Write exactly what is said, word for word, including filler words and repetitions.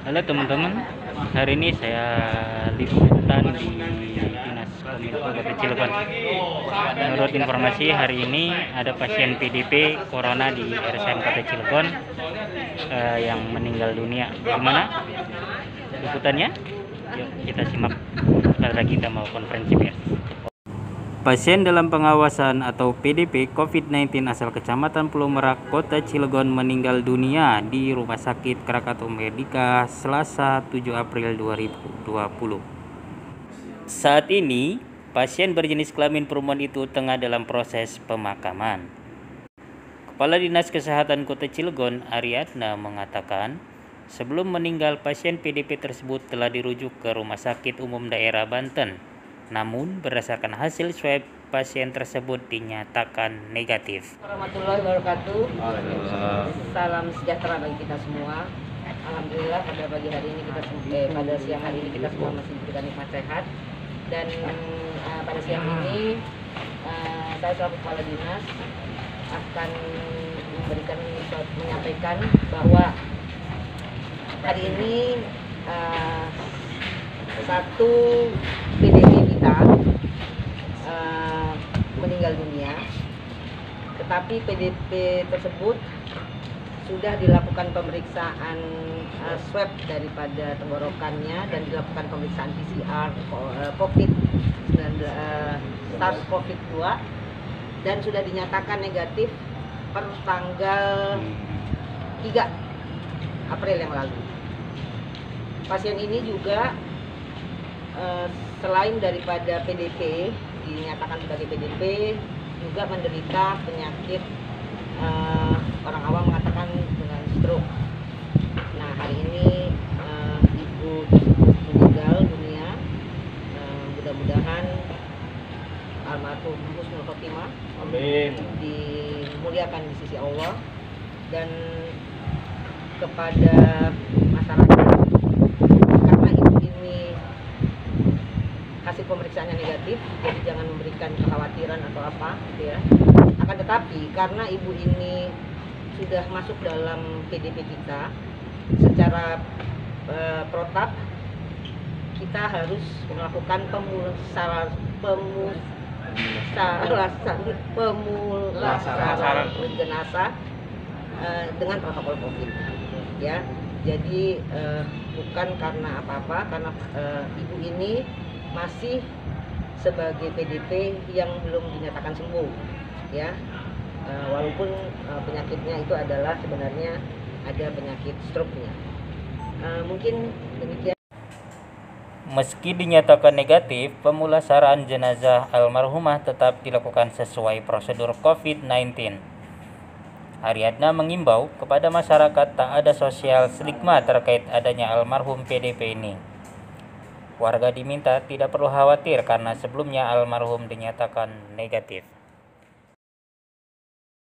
Halo teman-teman, hari ini saya liputan di Dinas Kominfo Kota Cilegon. Menurut informasi hari ini ada pasien P D P Corona di R S M Kota Cilegon eh, yang meninggal dunia. Gimana liputannya? Yuk kita simak. Sekali lagi kita mau konferensi pers. Pasien dalam pengawasan atau P D P COVID sembilan belas asal Kecamatan Pulau Merak, Kota Cilegon meninggal dunia di Rumah Sakit Krakatau Medika Selasa tujuh April dua ribu dua puluh. Saat ini, pasien berjenis kelamin perempuan itu tengah dalam proses pemakaman. Kepala Dinas Kesehatan Kota Cilegon, Ariadna, mengatakan, sebelum meninggal pasien P D P tersebut telah dirujuk ke Rumah Sakit Umum Daerah Banten. Namun berdasarkan hasil swab, pasien tersebut dinyatakan negatif. Warahmatullahi wabarakatuh. Salam sejahtera bagi kita semua. Alhamdulillah pada pagi hari ini kita eh, pada siang hari ini kita semua masih diberikan nikmat sehat. Dan uh, pada siang ini uh, saya selaku kepala dinas akan memberikan menyampaikan bahwa hari ini uh, satu P D P kita uh, meninggal dunia, tetapi P D P tersebut sudah dilakukan pemeriksaan uh, swab daripada tenggorokannya dan dilakukan pemeriksaan P C R uh, COVID dan uh, SARS-CoV dua dan sudah dinyatakan negatif per tanggal tiga April yang lalu. Pasien ini juga Uh, selain daripada P D P dinyatakan sebagai P D P juga menderita penyakit uh, orang awam mengatakan dengan stroke. Nah hari ini uh, ibu meninggal dunia. Uh, mudah-mudahan almarhum husnul khotimah, amin, dimuliakan di sisi Allah. Dan kepada masyarakat, karena ibu ini hasil pemeriksaannya negatif, jadi jangan memberikan kekhawatiran atau apa gitu ya. Akan tetapi karena ibu ini sudah masuk dalam P D P kita secara uh, protap, kita harus melakukan pemulasaran pemulasaran pemulasaran jenazah uh, dengan protokol COVID ya. Jadi uh, bukan karena apa-apa, karena uh, ibu ini masih sebagai P D P yang belum dinyatakan sembuh ya, e, walaupun e, penyakitnya itu adalah sebenarnya ada penyakit stroke-nya. E, mungkin demikian. Meski dinyatakan negatif, pemulasaran jenazah almarhumah tetap dilakukan sesuai prosedur COVID sembilan belas. Ariadna mengimbau kepada masyarakat tak ada sosial stigma terkait adanya almarhum P D P ini. Warga diminta tidak perlu khawatir karena sebelumnya almarhum dinyatakan negatif.